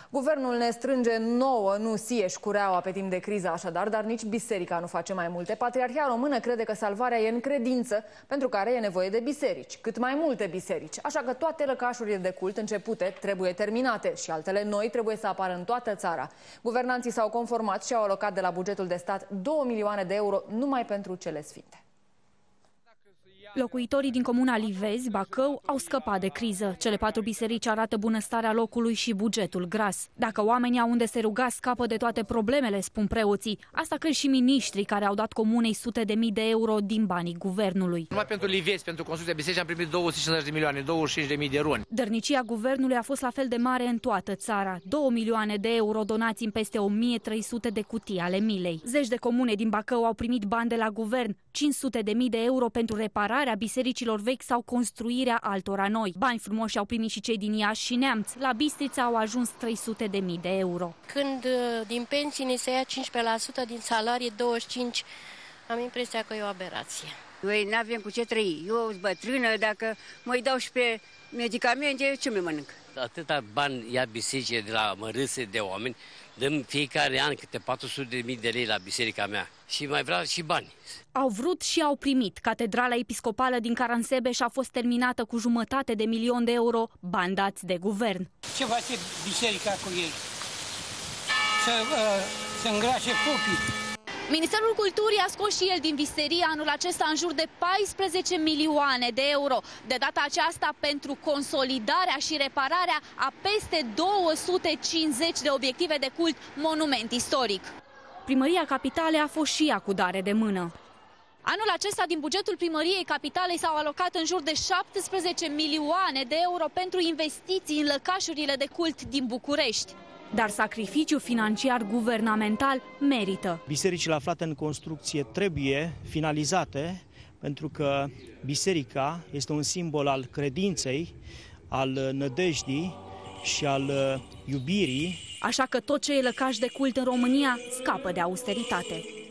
Guvernul ne strânge nouă, nu sieși cureaua pe timp de criză așadar, dar nici biserica nu face mai multe. Patriarhia română crede că salvarea e în credință, pentru care e nevoie de biserici, cât mai multe biserici. Așa că toate lăcașurile de cult începute trebuie terminate și altele noi trebuie să apară în toată țara. Guvernanții s-au conformat și au alocat de la bugetul de stat 2 milioane de euro numai pentru cele sfinte. Locuitorii din comuna Livezi, Bacău, au scăpat de criză. Cele 4 biserici arată bunăstarea locului și bugetul gras. Dacă oamenii au unde se ruga, scapă de toate problemele, spun preoții. Asta cred și miniștrii care au dat comunei sute de mii de euro din banii guvernului. Numai pentru Livezi, pentru construcția bisericii, am primit 250 de milioane, 25.000 de roni. Dărnicia guvernului a fost la fel de mare în toată țara. 2 milioane de euro donați în peste 1300 de cutii ale milei. Zeci de comune din Bacău au primit bani de la guvern, 500 de mii de euro pentru repararea bisericilor vechi sau construirea altora noi. Bani frumoși au primit și cei din Iași și Neamț. La Bistrița au ajuns 300 de mii de euro. Când din pensii ne se ia 15%, din salarii 25%, am impresia că e o aberație. Noi nu avem cu ce trăi. Eu sunt bătrână, dacă mă dau și pe medicamente, ce mi mănânc? Atâta bani ia bisericile de la mărâse de oameni, dăm fiecare an câte 400.000 de lei la biserica mea și mai vreau și bani. Au vrut și au primit. Catedrala episcopală din Caransebeș a fost terminată cu 500 de milioni de euro, bani dați de guvern. Ce face biserica cu ei? Să îngrașe popii. Ministerul Culturii a scos și el din visterie anul acesta în jur de 14 milioane de euro. De data aceasta pentru consolidarea și repararea a peste 250 de obiective de cult, monument istoric. Primăria Capitalei a fost și ea cu dare de mână. Anul acesta, din bugetul Primăriei Capitalei, s-au alocat în jur de 17 milioane de euro pentru investiții în lăcașurile de cult din București. Dar sacrificiul financiar guvernamental merită. Bisericile aflate în construcție trebuie finalizate, pentru că biserica este un simbol al credinței, al nădejdii și al iubirii. Așa că tot ce e lăcaș de cult în România scapă de austeritate.